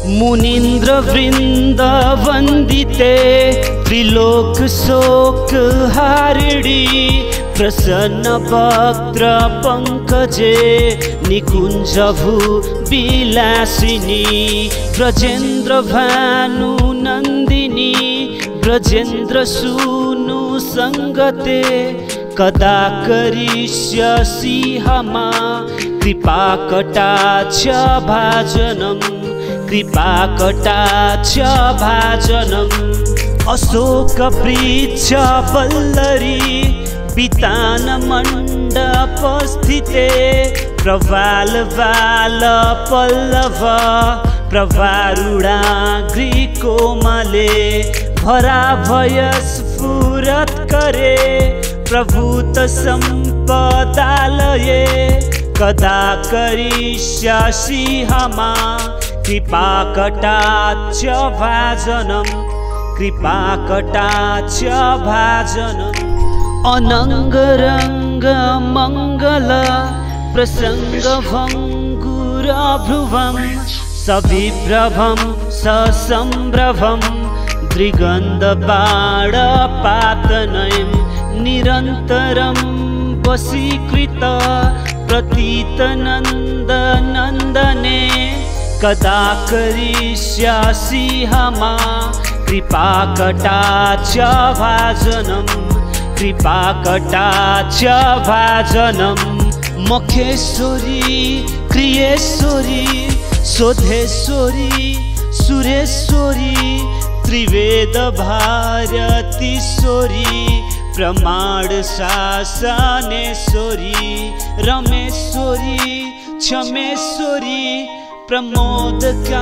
मुनीन्द्र वृन्द वन्दिते त्रिलोक शोक हारिणी प्रसन्न वक्त्र पंकजे निकुञ्ज भू विलासिनी ब्रजेन्द्र भानु नन्दिनी ब्रजेन्द्र सूनु संगते कदा करिष्यसि हमा कृपा कटाक्ष भाजनम् कृपा कटाक्ष भाजनम् अशोक वृक्ष वल्लरी वितान मण्डप स्थिते प्रवाल बाल पल्लव प्रवारुणाग्री कोमले भरा भय स्फुरत करे प्रभूत संपदालये कदा करिष्यसि हमा कृपा कटाक्ष भाजनम् कृपा कटाक्ष भाजनम् अनंग रंग मंगल प्रसंग भंगुर भ्रुवं सविभ्रभं ससंभ्रभं दृगंध बाण पातनयं निरंतरं वशीकृत प्रतीत नंद नंदने कदा करिष्यसि हमा कृपा कटाक्ष भाजनम् कृपा कटाक्ष भाजनम् मखेश्वरी क्रियेश्वरी शोधेश्वरी सुरेश्वरी त्रिवेद भारतीश्वरी प्रमाण शासनेश्वरी रमेश्वरी क्षमेश्वरी प्रमोद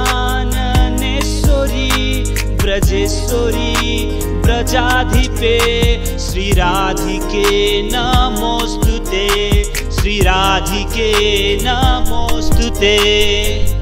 काननेश्वरी ब्रजेश्वरी ब्रजाधिपे श्री राधिके नमोस्तुते श्री राधिके नमोस्तुते।